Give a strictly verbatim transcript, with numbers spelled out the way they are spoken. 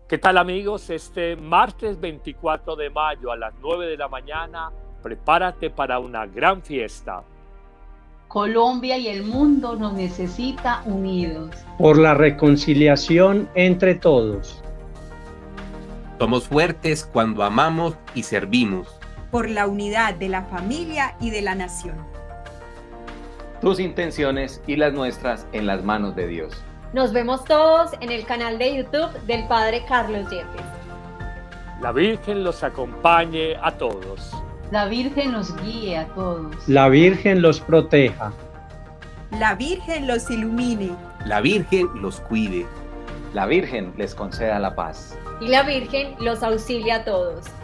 ¿Qué tal, amigos? Este martes veinticuatro de mayo a las nueve de la mañana, prepárate para una gran fiesta. Colombia y el mundo nos necesita unidos. Por la reconciliación entre todos. Somos fuertes cuando amamos y servimos. Por la unidad de la familia y de la nación. Tus intenciones y las nuestras en las manos de Dios. Nos vemos todos en el canal de YouTube del Padre Carlos Yepes. La Virgen los acompañe a todos. La Virgen los guíe a todos. La Virgen los proteja. La Virgen los ilumine. La Virgen los cuide. La Virgen les conceda la paz. Y la Virgen los auxilia a todos.